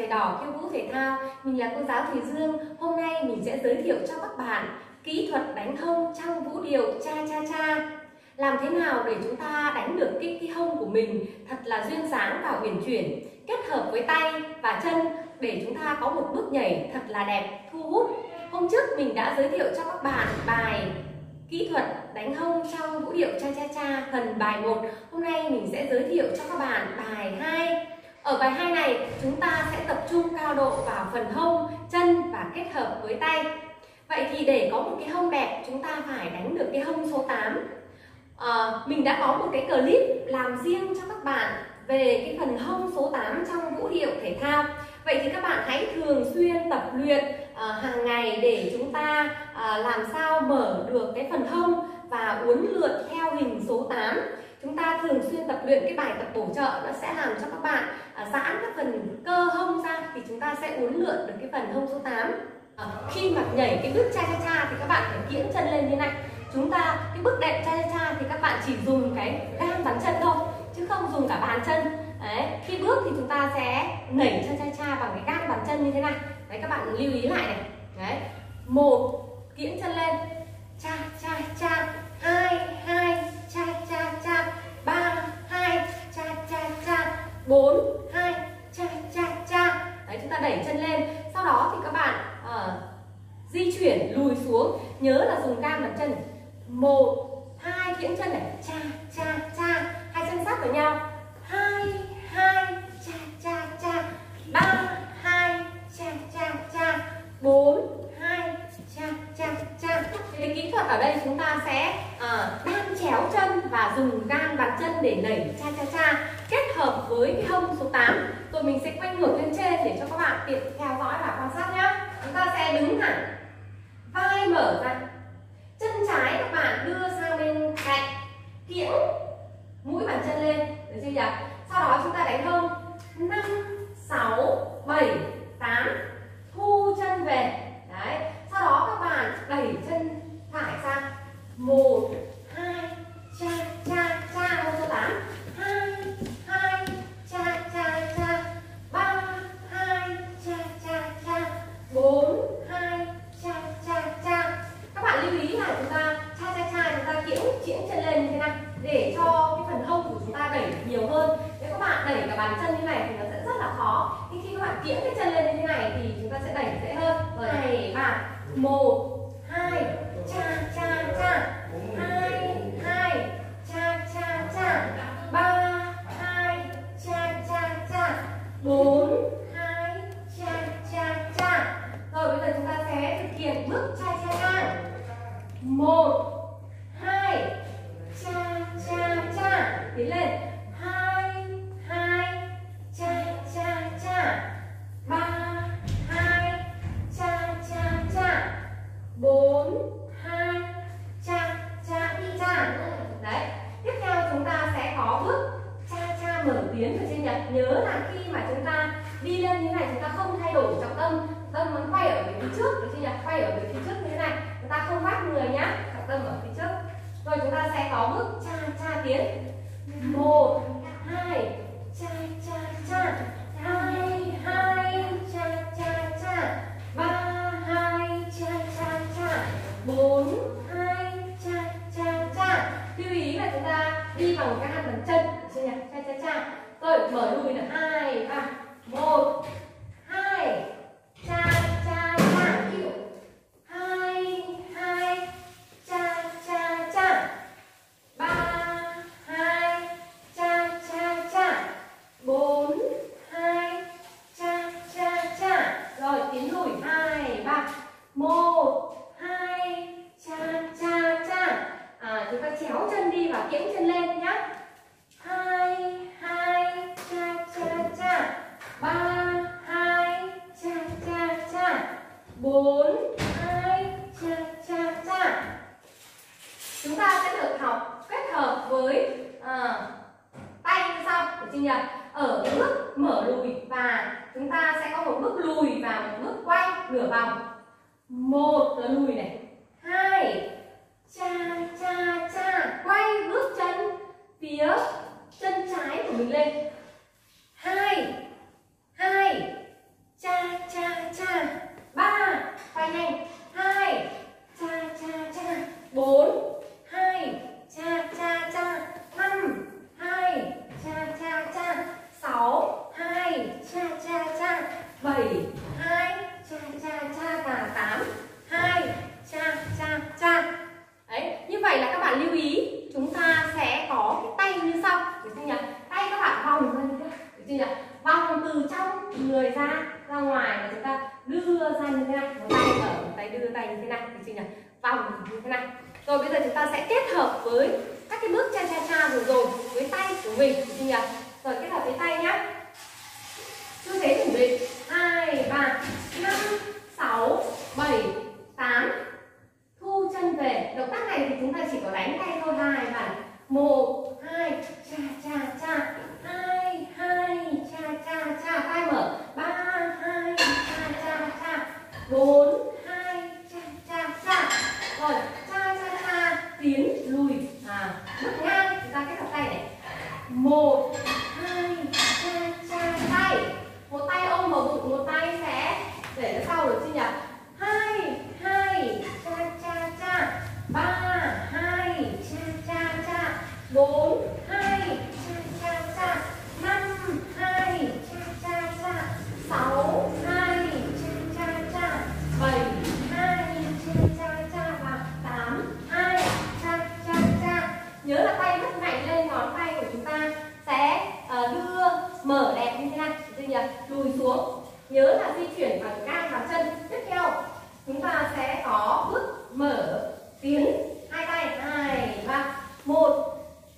đỏ khiêu vũ thể thao. Mình là cô giáo Thùy Dương. Hôm nay mình sẽ giới thiệu cho các bạn kỹ thuật đánh hông trong vũ điệu cha cha cha. Làm thế nào để chúng ta đánh được cái hông của mình thật là duyên dáng và uyển chuyển, kết hợp với tay và chân để chúng ta có một bước nhảy thật là đẹp, thu hút. Hôm trước mình đã giới thiệu cho các bạn bài kỹ thuật đánh hông trong vũ điệu cha cha cha phần bài 1. Hôm nay mình sẽ giới thiệu cho các bạn bài 2. Ở bài 2 này chúng ta sẽ tập trung cao độ vào phần hông, chân và kết hợp với tay. Vậy thì để có một cái hông đẹp chúng ta phải đánh được cái hông số 8. Mình đã có một cái clip làm riêng cho các bạn về cái phần hông số 8 trong vũ điệu thể thao. Vậy thì các bạn hãy thường xuyên tập luyện hàng ngày để chúng ta làm sao mở được cái phần hông và uốn lượn theo hình số 8. Chúng ta thường xuyên tập luyện cái bài tập bổ trợ, nó sẽ làm cho các bạn giãn các phần cơ hông ra thì chúng ta sẽ uốn lượn được cái phần hông số 8. Khi mà nhảy cái bước cha cha cha thì các bạn phải kiễng chân lên như này. Chúng ta cái bước đệm cha cha cha thì các bạn chỉ dùng cái gang bắn chân thôi chứ không dùng cả bàn chân. Đấy, khi bước thì chúng ta sẽ nảy cha cha cha bằng cái gang bàn chân như thế này. Đấy, các bạn lưu ý lại này. Đấy, 1 kiễng chân lên, cha cha cha, 2 2 cha cha cha, 3 2 cha cha cha, 4 2 cha cha cha. Đấy, chúng ta đẩy chân lên. Sau đó thì các bạn di chuyển lùi xuống, nhớ là dùng gang bàn chân. 1 2 kiễng chân này, cha cha cha, hai chân sát vào nhau. 2 2 cha cha cha, 3 2 cha cha cha, 4 2 cha cha cha. Cái kỹ thuật ở đây chúng ta sẽ đan chéo chân và dùng gang bàn chân để nảy cha cha cha kết hợp với cái hông số 8. Rồi mình sẽ quay ngược lên trên để cho các bạn tiện theo dõi và quan sát nhé. Chúng ta sẽ đứng thẳng, vai mở ra, chân trái các bạn đưa sang bên cạnh, kiễng mũi bàn chân lên, được chưa nhỉ? Sau đó chúng ta đánh hông 5 6 7 8, thu chân về. Đấy, sau đó các bạn đẩy chân phải sang 1 2 cha cha cha hông số 8, 2 2 cha cha cha, 3 2 cha cha cha, 4 2 cha cha cha. Các bạn lưu ý là chúng ta cha cha cha chúng ta kiễng chân lên như thế này để cho cái phần hông của chúng ta đẩy nhiều hơn. Nếu các bạn đẩy cả bàn chân như này thì nó sẽ rất là khó. Nhưng khi các bạn kiễng cái chân lên như thế này thì chúng ta sẽ đẩy dễ hơn. Rồi 2 3 1 2 cha cha cha, 2 2 cha cha cha, 3 2 cha cha cha, 4 2 cha cha cha. Rồi bây giờ chúng ta sẽ thực hiện bước cha cha cha. 1 2 cha cha cha, tiến lên. 2 2 cha cha cha, 3 2 cha cha cha, 4 2 cha cha cha. Đấy, tiếp theo chúng ta sẽ có bước cha cha mở tuyến ở trên nhật. Nhớ là khi mà chúng ta đi lên như này chúng ta không thay đổi trọng tâm, tâm vẫn quay ở phía trước, được chưa nhỉ? Quay ở phía trước như thế này, chúng ta không vắt người nhá, trọng tâm ở phía trước. Rồi chúng ta sẽ có bước cha cha tiến. 1 2 cha cha cha, 2 2 cha cha cha, 3 2 cha cha cha, 4 2 cha cha cha. Lưu ý là chúng ta đi bằng các hand bàn chân, được chưa nhỉ? Cha cha cha. Rồi mở lùi là 2 3 1 2 cha cha cha, 2 2 cha cha cha, 3 2 cha cha cha, 4 2 cha cha cha. Rồi tiến lùi 2 3 1 2 cha cha cha. Chúng ta chéo chân đi và kiễng chân lên nhé. 2 2 cha cha cha, 3 2 cha cha cha, 4 2 cha cha cha. Chúng ta sẽ được học kết hợp với tay như sau, được chưa nhỉ? Ở cái bước mở lùi và chúng ta sẽ có một bước lùi và một bước quay nửa vòng. 1 là lùi này, 2 cha cha cha, quay bước chân phía chân trái của mình lên. 2 2 thế này. Rồi bây giờ chúng ta sẽ kết hợp với các cái bước cha cha cha vừa rồi với tay của mình, được chưa nhỉ? Rồi kết hợp với tay nhá. Tư thế chuẩn bị 2, 3, 5, 6, 7, 8. Thu chân về. Động tác này thì chúng ta chỉ có đánh tay thôi. 2 và 1, 2, cha cha cha, 2, 2, cha cha cha, tay mở. 3, 2, cha cha cha, 4, 2, cha cha cha. Rồi, cha cha cha, tiến lùi. Bước ngang, chúng ta kết hợp tay này. 1, 2, cha cha tay. Một tay ôm vào bụng, một tay sẽ để ra sau, được chưa nhỉ? 2, 2, cha cha cha, 3, 2, cha cha cha, 4, 2, cha cha cha, 5, 2, cha cha cha, 6, 2, cha cha cha, 7, 2, cha cha cha và 8, 2, cha cha cha. Nhớ là tay rất mạnh lên, ngón tay của chúng ta sẽ đưa mở đẹp như thế này, được chưa nhỉ? Lùi xuống. Nhớ là di chuyển bằng gang bàn chân. Tiếp theo chúng ta sẽ có bước mở tiến, hai tay. 2, 3, 1,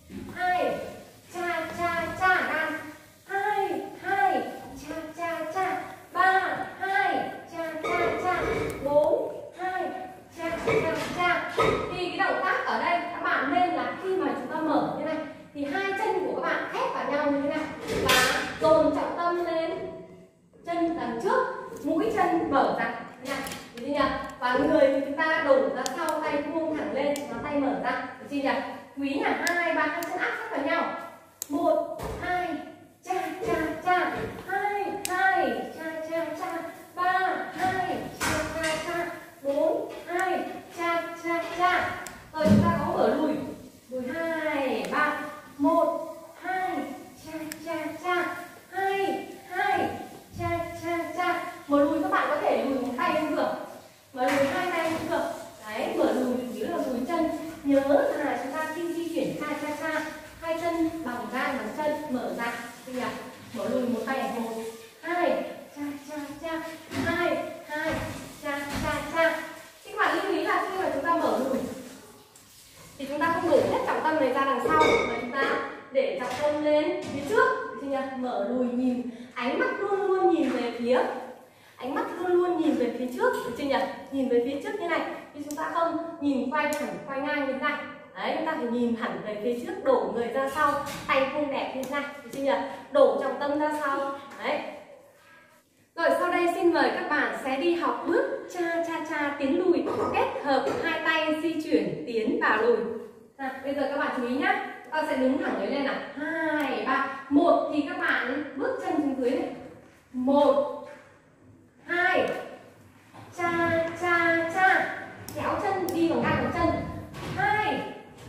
2, cha cha cha, đan. 2, 2, cha cha cha, 3, 2, cha cha cha, 4, 2, cha cha cha. Thì cái động tác ở đây các bạn nên là khi mà chúng ta mở như này thì hai chân của các bạn ép vào nhau như thế này và dồn trọng tâm lên chân đằng trước, mũi chân mở ra như này, được chưa nhỉ? Và người thì chúng ta đổ ra sau, tay buông thẳng lên, ngón tay mở ra, được chưa nhỉ? Quý là 2, 3, hai chân áp sát vào nhau. 1, 2, cha cha cha, 2, 2, cha cha cha, 3, 2, cha cha cha, 4, 2, cha cha cha. Rồi chúng ta có mở lùi. Lùi 2, 3, 1, 2, cha cha cha, 2, 2, cha cha cha. Mở lùi các bạn có thể lùi một tay cũng được, mở lùi hai tay cũng được. Đấy, mở lùi chủ yếu là lùi chân. Nhớ là chúng ta khi di chuyển cha cha cha, hai chân bằng gang bằng chân mở ra. Bây giờ mở lùi một tay. 1, 2, cha cha cha, 2, 2, cha cha cha. Các bạn lưu ý là khi mà chúng ta mở lùi thì chúng ta không đổ hết trọng tâm này ra đằng sau mà chúng ta để trọng tâm lên phía trước, được chưa nhỉ? Mở lùi, nhìn ánh mắt luôn luôn nhìn về phía, ánh mắt luôn luôn nhìn về phía trước, được chưa nhỉ? Nhìn về phía trước như này, chứ chúng ta không nhìn quay thẳng, quay ngang như thế này. Đấy, chúng ta phải nhìn hẳn về phía trước, đổ người ra sau, tay vuông đẹp như thế này, được chưa nhỉ? Đổ trọng tâm ra sau. Đấy. Rồi sau đây xin mời các bạn sẽ đi học bước cha cha cha tiến lùi, kết hợp hai tay di chuyển tiến và lùi. Bây giờ các bạn chú ý nhé, ta sẽ đứng thẳng lên nào. 2, 3, 1 thì các bạn bước chân xuống dưới này. 1, 2, cha cha cha, kéo chân đi bằng ngang của chân. 2,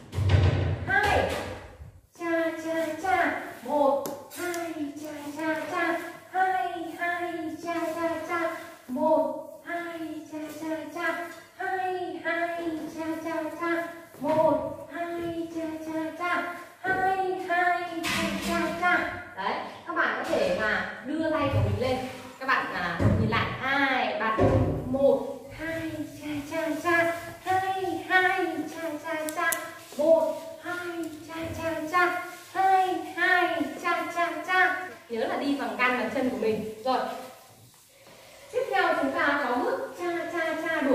2, cha cha cha, 1, 2, cha cha cha, 2, 2, cha cha cha, 1, 2, cha cha cha, 2, 2, cha cha cha, 1, 2, cha cha cha, 2, 2, cha cha cha. Đấy, các bạn có thể mà đưa tay của mình lên. Các bạn nhìn lại 2, 3, 1, 2, cha cha cha, 2, 2, cha cha cha, 1, 2, cha cha cha, 2, 2, cha cha cha. Nhớ là đi bằng gan bằng chân của mình. Rồi. Tiếp theo chúng ta có bước cha cha cha đuổi.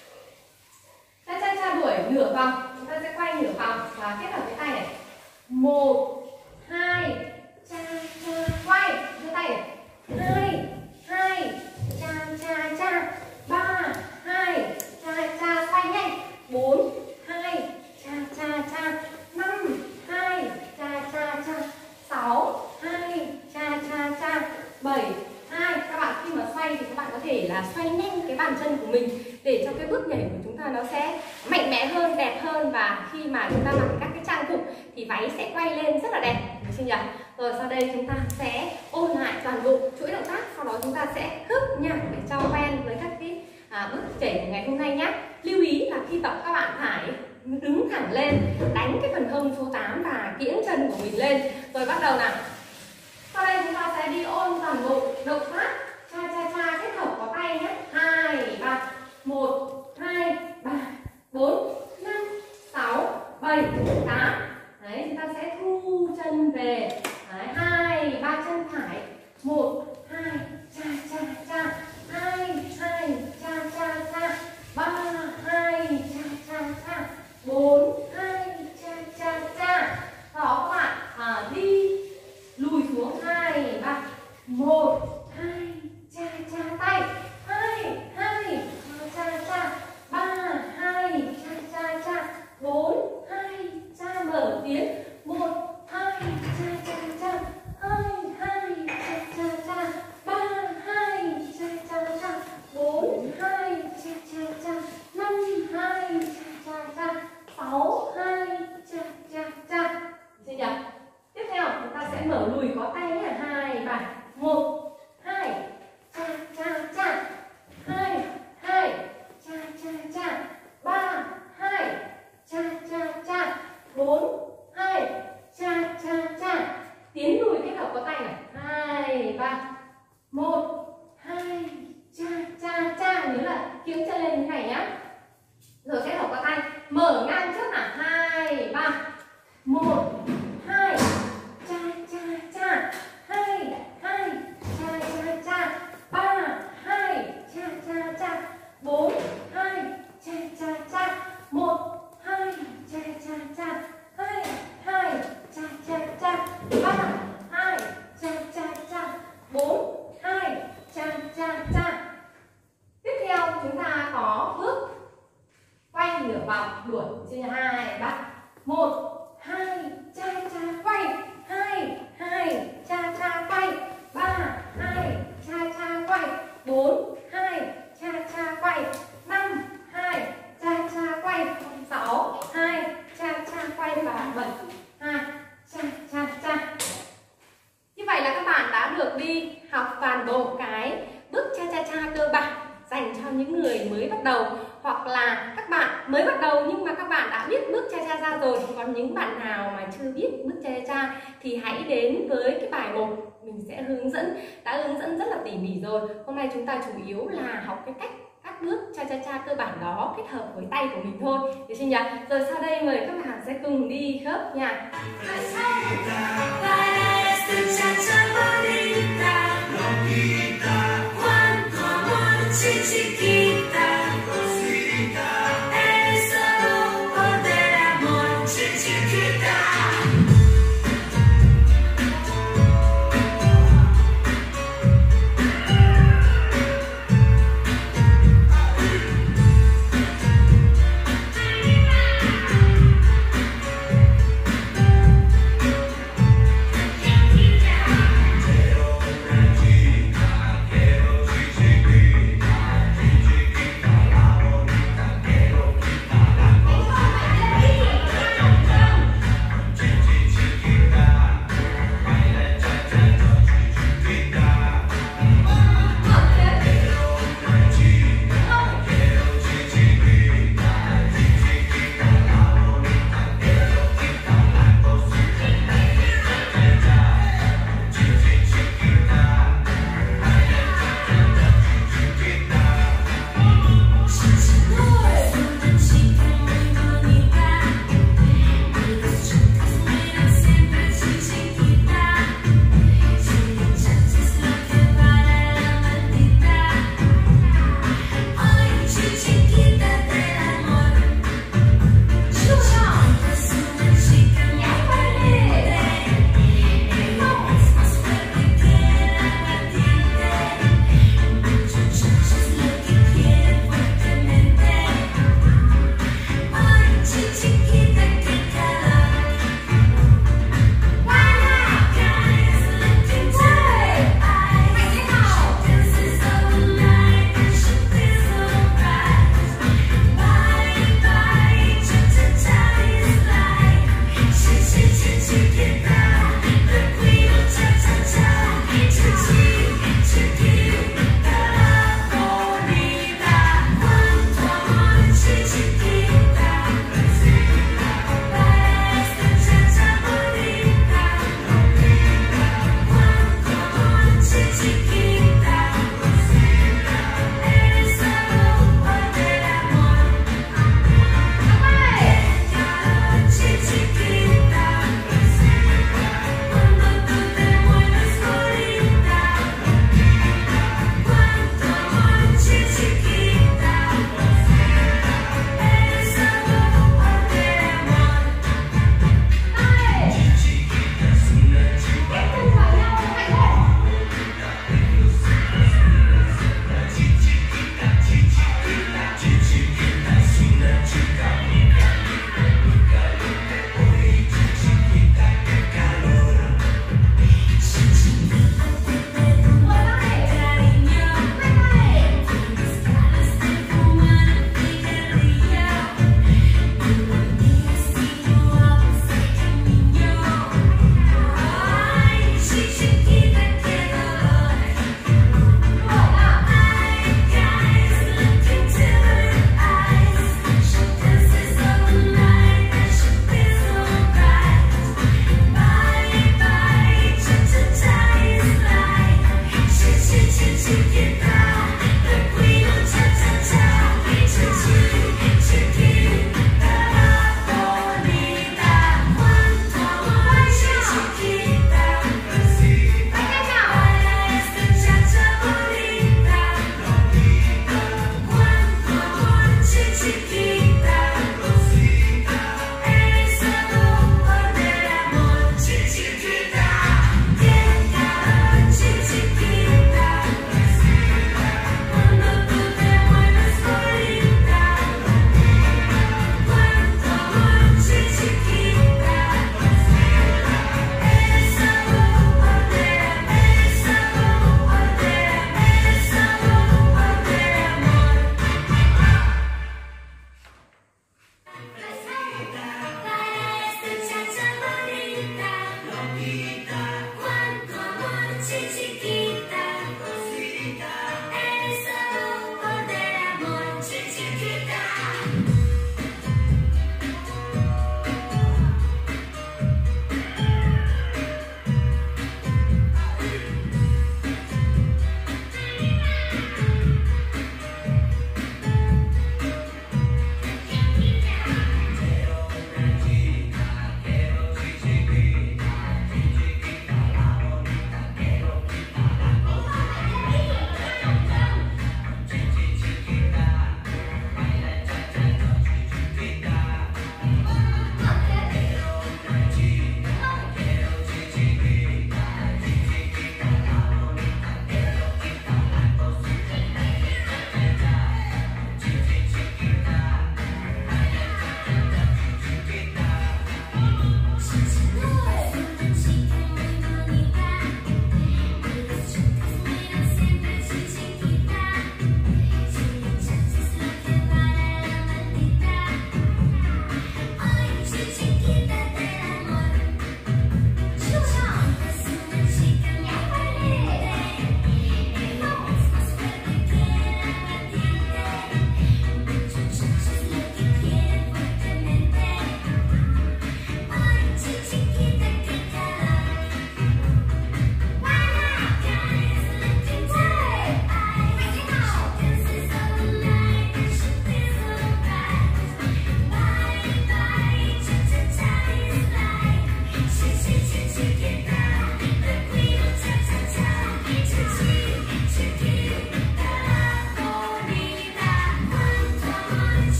Cha cha cha đuổi nửa vòng, chúng ta sẽ quay nửa vòng và kết hợp với tay này. 1, 2, cha cha quay, đưa tay này. 2, 2, cha cha cha, 3, 2, cha cha xoay nhanh. 4, 2, cha cha cha, 5, 2, cha cha cha, 6, 2, cha cha cha, 7, 2. Các bạn khi mà xoay thì các bạn có thể là xoay nhanh cái bàn chân của mình để cho cái bước nhảy của chúng ta nó sẽ mạnh mẽ hơn, đẹp hơn, và khi mà chúng ta mặc các cái trang phục thì váy sẽ quay lên rất là đẹp, được chưa nhỉ? Rồi sau đây chúng ta sẽ ôn lại toàn bộ chuỗi động tác, sau đó chúng ta sẽ hớp nhạc để cho quen với các cái bước nhảy của ngày hôm nay nhé. Lưu ý là khi tập các bạn phải đứng thẳng lên, đánh cái phần hông số 8 và kiễng chân của mình lên. Rồi bắt đầu nào. Sau đây chúng ta sẽ đi ôn toàn bộ động tác cha cha cha kết hợp có tay nhé. 2, 3, 1, 2, 3, 4, chân về. Đấy, 2, 3 chân phải. 1, 2, cha cha cha. 2, 2, cha cha cha. 3, 2, cha cha cha. 4, 2, cha cha cha. Đó các bạn, đi lùi xuống 2, 3. 1, 2, cha cha tay. 2, 2, cha cha cha. 3, 2, cha cha cha. 4, 2, cha mở tiến. 1, 2, cha cha cha. 2, 2, cha cha cha. 3, 2, cha cha cha. 4, 2, cha cha cha. 5, 2, cha cha cha. 6, 2, cha cha cha. Được chưa? Tiếp theo chúng ta sẽ mở lùi có tay nhé. 2, 3. 1, 2, cha cha cha. 2, 2, cha cha cha. 3, 2, cha cha cha. 4, 2, cha cha cha. Tiến lùi kết hợp có tay này. 2, 3. 1, 2, cha cha cha. Nhớ là kiễng chân lên như này nhá. Rồi kết hợp có tay. Mở ngang trước là 2, 3. 1, 2, cha cha cha. 2, 2, cha cha cha. 3, 2, cha cha cha. 4, 2, cha cha cha. 1, 2, cha cha cha. 2, 2, cha cha cha. 3, 2, cha cha cha. 4, 2, cha cha cha. Tiếp theo chúng ta có bước quay nửa vòng đuổi trên 2, 3. 1, 2, cha cha quay. 2, 2, cha cha quay. 3, 2, cha cha quay. 4, 2, cha cha quay. 5, 2, cha cha quay. 6, 2, cha cha quay. Và 7, 2, cha cha cha. Như vậy là các bạn đã được đi học toàn bộ cái bước cha cha cha cơ bản dành cho những người mới bắt đầu, hoặc là các bạn mới bắt đầu nhưng mà các bạn đã biết bước cha cha cha rồi. Còn những bạn nào mà chưa biết bước cha cha cha thì hãy đến với cái bài 1, mình sẽ đã hướng dẫn rất là tỉ mỉ rồi. Hôm nay chúng ta chủ yếu là học cái cách các bước cha cha cha cơ bản đó kết hợp với tay của mình thôi, được chưa nhỉ? Rồi sau đây mời các bạn sẽ cùng đi khớp nha.